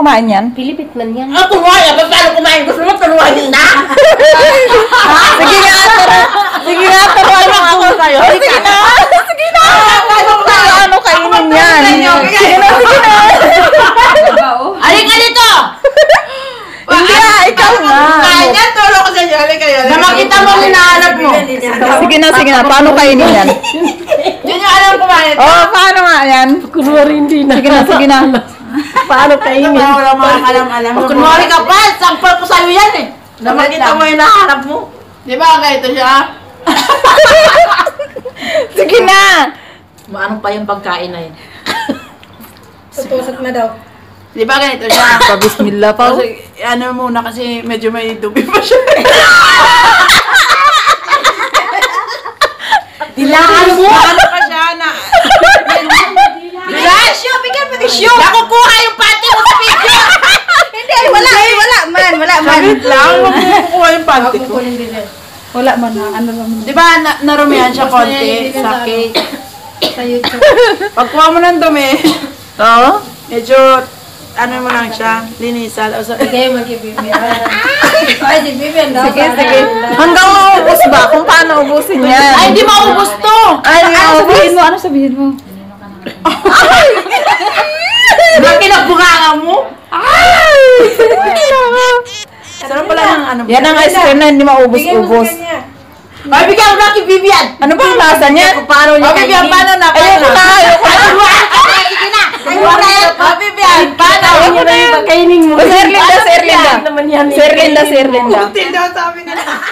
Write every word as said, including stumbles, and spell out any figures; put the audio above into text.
kumain yan? Pilipit man yan. Ah, kumain! Paano kumain? Gusto mo turuan na? Sige nga, tara. Sige nga, turuan mo ako sa'yo. Sige na. Sige na. Ano kainin yan? Sige na, sige na. Halika dito! Hindi nga, ikaw nga. Kain yan, turo ko sa inyo. Halika yun. Na makita mo ang hinahanap mo. Sige na, sige na. Paano kainin yan? Yun yung alam kumain. Oh, paano nga yan? Kunwari hindi na. Sige na, sige na. Paano kainin? Wala mo ang alam-alam. Kunwari ka pa, sampal ko sa'yo yan eh. Na makita mo yung hinahanap mo. Di ba ganito siya? Sige na. Maanong pa yung pagkain na yun? Tutusok na daw. Di ba ganito siya? Pa-bismillah pa. Kasi, ano muna kasi medyo may dubi pa siya. Dilaan mo! Ano pa siya na? Tissue! Bigyan mo tissue! Nakukuha yung panty mo sa video! Hindi, wala, wala man, wala man. Sabit lang, huwag mo kukuha yung panty ko. Wala man na, ano lang. Di ba na narumihan siya konti sa cake? Sa YouTube. Pagkuha mo ng dumi, Oo? medyo ano mo lang siya, linisan. O sa, Sige, mag-ibibian. Ay, si Bibian daw. Sige, sige. Hanggang maubos ba? Kung paano ubusin yan? ay, hindi maubos to! Ay, ano sabihin mo? Ano sabihin mo? Laki na bunganga mo! Ay! Sarap pala ng ano. Yan ang ice cream na hindi maubos-ubos. Ay, bigyan mo na kay Vivian! Ano bang lasa niyan? Paano O, Vivian, paano na? Ayoko na, ayoko na. Sige na! Ayoko na! O, Vivian, paano? Ayoko na yung pagkainin mo. Sir Linda, Sir Linda. Naman yan. Sir Linda, Sir Linda. Tindaw sabi nila.